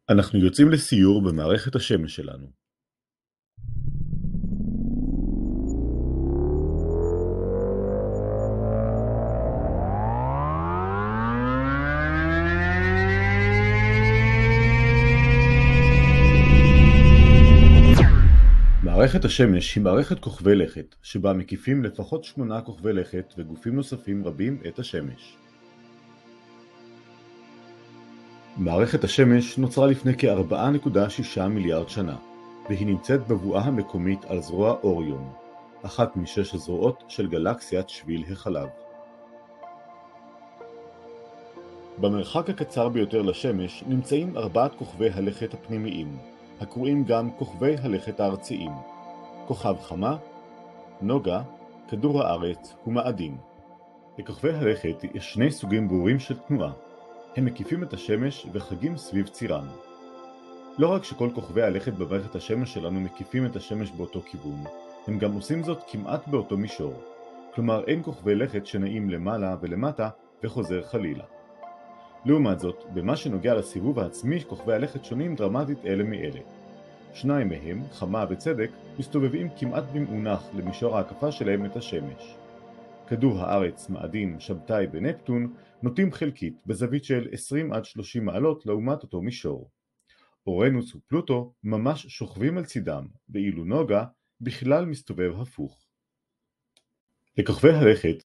אנחנו יוצאים לסיור במערכת השמש שלנו. מערכת השמש היא מערכת כוכבי לכת, שבה מקיפים לפחות 8 כוכבי לכת וגופים נוספים רבים את השמש. מערכת השמש נוצרה לפני כ-4.6 מיליארד שנה, והיא נמצאת בבואה המקומית על זרוע אוריון, אחת משש הזרועות של גלקסיית שביל החלב. במרחק הקצר ביותר לשמש נמצאים 4 כוכבי הלכת הפנימיים, הקרואים גם כוכבי הלכת הארציים, כוכב חמה, נוגה, כדור הארץ ומאדים. לכוכבי הלכת יש 2 סוגים ברורים של תנועה. הם מקיפים את השמש וחגים סביב צירם. לא רק שכל כוכבי הלכת במערכת השמש שלנו מקיפים את השמש באותו כיוון, הם גם עושים זאת כמעט באותו מישור. כלומר, אין כוכבי לכת שנעים למעלה ולמטה וחוזר חלילה. לעומת זאת, במה שנוגע לסיבוב העצמי, כוכבי הלכת שונים דרמטית אלה מאלה. 2 מהם, חמה וצדק, מסתובבים כמעט במאונח למישור ההקפה שלהם את השמש. כדור הארץ, מאדים, שבתאי ונפטון נוטים חלקית בזווית של 20 עד 30 מעלות לעומת אותו מישור. אורנוס ופלוטו ממש שוכבים על צידם, ואילו נוגה בכלל מסתובב הפוך. לכוכבי הלכת